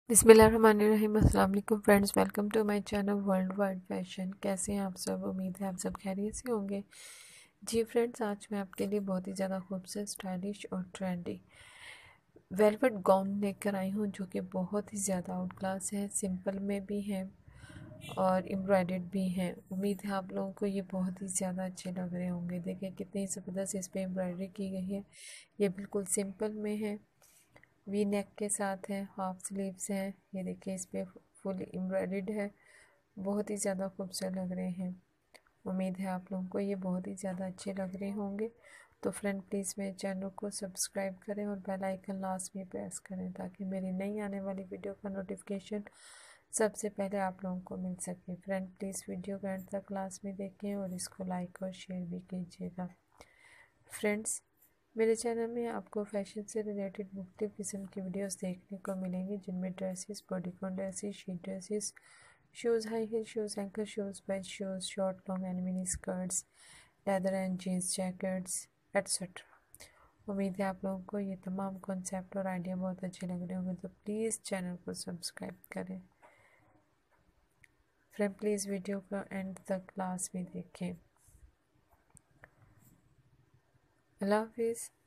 बिस्मिल्लाहिर्रहमानिर्रहीम। अस्सलाम वालेकुम friends, welcome to my channel world wide fashion. कैसे हैं आप सब? उम्मीद है आप सब खैरियत से होंगे। जी फ्रेंड्स, आज मैं आपके लिए बहुत ही ज़्यादा खूबसूरत, स्टाइलिश और ट्रेंडी वेलवेट गाउन लेकर आई हूँ, जो कि बहुत ही ज़्यादा आउट क्लास है। सिंपल में भी हैं और एम्ब्रॉयडर्ड भी हैं। उम्मीद है आप लोगों को ये बहुत ही ज़्यादा अच्छे लग रहे होंगे। देखिए कितनी ज़बरदस्त इस पर एम्ब्रॉयडरी की गई है। ये बिल्कुल सिंपल में है, वी नेक के साथ है, हाफ स्लीव्स हैं। ये देखिए इस पर फुल एम्ब्रॉयडर्ड है, बहुत ही ज़्यादा खूबसूरत लग रहे हैं। उम्मीद है आप लोगों को ये बहुत ही ज़्यादा अच्छे लग रहे होंगे। तो फ्रेंड प्लीज़ मेरे चैनल को सब्सक्राइब करें और बेल आइकन लास्ट में प्रेस करें, ताकि मेरी नई आने वाली वीडियो का नोटिफिकेशन सबसे पहले आप लोगों को मिल सके। फ्रेंड प्लीज़ वीडियो को एंड तक क्लास में देखें और इसको लाइक और शेयर भी कीजिएगा। फ्रेंड्स, मेरे चैनल में आपको फैशन से रिलेटेड मुख्तलिफ़ किस्म की वीडियोस देखने को मिलेंगी, जिनमें dresses, bodycon dresses, sheet dresses, shoes, high heel shoes, ankle shoes, belt shoes, short long and mini skirts, leather and jeans jackets etcetera. उम्मीद है आप लोगों को ये तमाम कॉन्सेप्ट और आइडिया बहुत अच्छे लग रहे होंगे। तो प्लीज़ चैनल को सब्सक्राइब करें। फ्रेंड प्लीज़ वीडियो को एंड तक क्लास में देखें। अल्लाह हाफिज़।